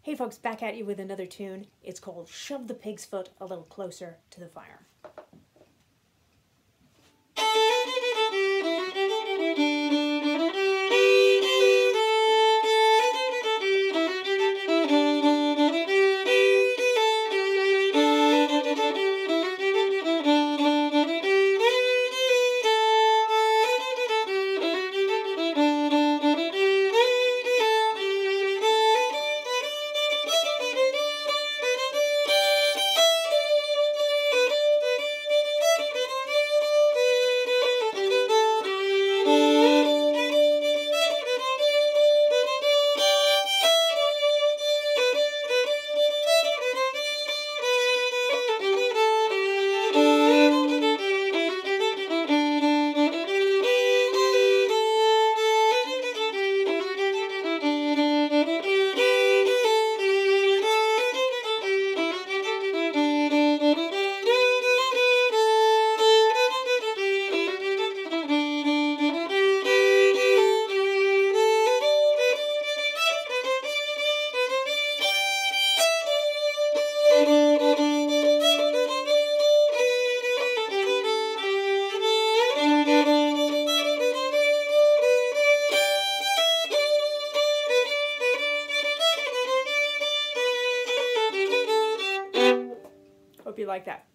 Hey folks, back at you with another tune. It's called Shove the Pig's Foot a Little Closer to the Fire. Hope you like that.